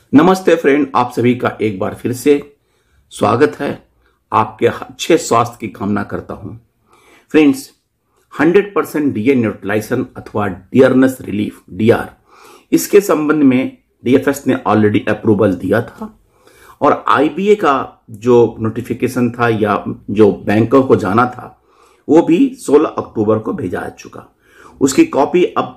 नमस्ते फ्रेंड, आप सभी का एक बार फिर से स्वागत है। आपके अच्छे स्वास्थ्य की कामना करता हूं। फ्रेंड्स, 100% डीए न्यूट्रलाइजेशन अथवा डियरनेस रिलीफ डीआर, इसके संबंध में डीएफएस ने ऑलरेडी अप्रूवल दिया था और आईबीए का जो नोटिफिकेशन था या जो बैंकों को जाना था वो भी 16 अक्टूबर को भेजा जा चुका। उसकी कॉपी अब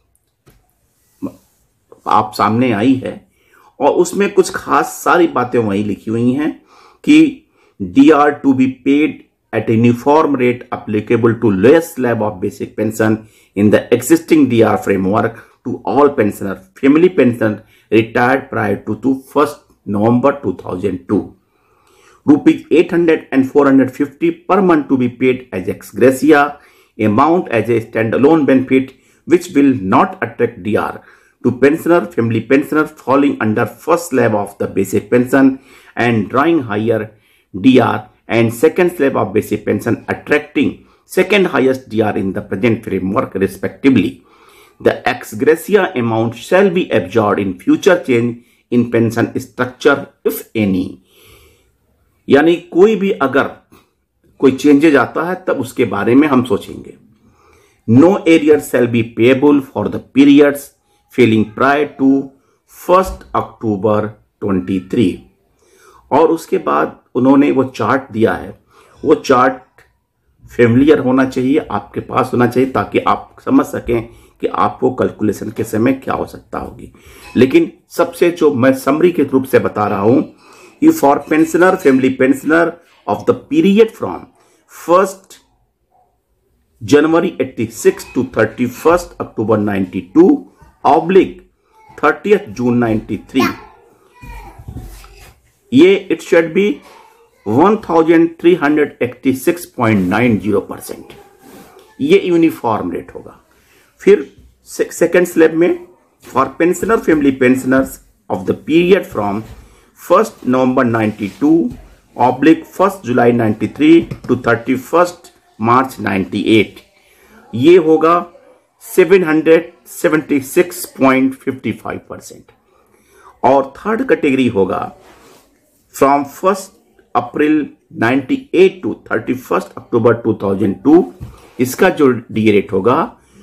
आप सामने आई है और उसमें कुछ खास सारी बातें वहीं लिखी हुई हैं कि DR to be paid at uniform rate applicable to lowest slab of basic pension in the existing DR framework to all pensioner, family pension retired prior to 1 November 2002. Rupees 800 and 450 per month to be paid as ex gratia amount as a standalone benefit which will not attract DR to pensioner, family pensioner falling under first slab of the basic pension and drawing higher DR and second slab of basic pension attracting second highest DR in the present framework respectively. The ex gratia amount shall be absorbed in future change in pension structure if any. यानी कोई भी अगर कोई changes आता है तब उसके बारे में हम सोचेंगे। No arrear shall be payable for the periods falling prior to 1 October 23। और उसके बाद उन्होंने वो चार्ट दिया है, वो चार्ट फेमिलियर होना चाहिए, आपके पास होना चाहिए ताकि आप समझ सकें कि आपको कैलकुलेशन के समय क्या हो सकता होगी। लेकिन सबसे जो मैं समरी के रूप से बता रहा हूं, if for pensioner, family pensioner of the period from 1st January 86 to 31st October 92 oblique 30th June 93, ये it should be 1386.90%। ये यूनिफॉर्म रेट होगा। फिर सेकेंड स्लैब में for pensioner, family pensioners of the period from 1st November 92 oblique 1st July 93 to 31st March 98, ये होगा 776.55%। और third category होगा from 1st April 98 to 31st October 2002, इसका जो डी रेट होगा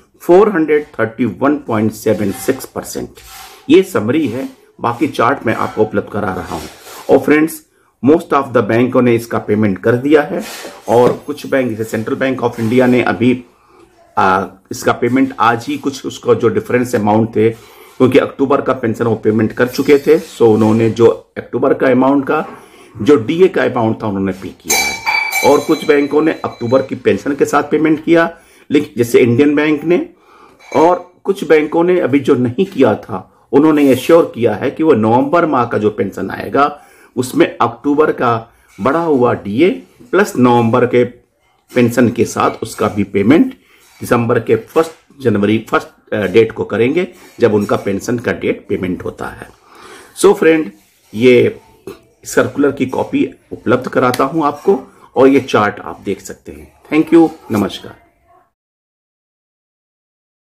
431.76%। ये समरी है, बाकी चार्ट मैं आपको उपलब्ध करा रहा हूं। और फ्रेंड्स, मोस्ट ऑफ द बैंकों ने इसका पेमेंट कर दिया है और कुछ बैंक जैसे सेंट्रल बैंक ऑफ इंडिया ने अभी इसका पेमेंट आज ही कुछ उसका जो डिफरेंस अमाउंट थे, क्योंकि अक्टूबर का पेंशन वो पेमेंट कर चुके थे, सो उन्होंने जो अक्टूबर का अमाउंट का जो डीए का अमाउंट था उन्होंने पे किया है। और कुछ बैंकों ने अक्टूबर की पेंशन के साथ पेमेंट किया, लेकिन जैसे इंडियन बैंक ने, और कुछ बैंकों ने अभी जो नहीं किया था उन्होंने एश्योर किया है कि वो नवंबर माह का जो पेंशन आएगा उसमें अक्टूबर का बढ़ा हुआ डीए प्लस नवंबर के पेंशन के साथ उसका भी पेमेंट दिसंबर के 1 जनवरी डेट को करेंगे जब उनका पेंशन का डेट पेमेंट होता है। सो फ्रेंड, ये सर्कुलर की कॉपी उपलब्ध कराता हूं आपको और ये चार्ट आप देख सकते हैं। थैंक यू, नमस्कार।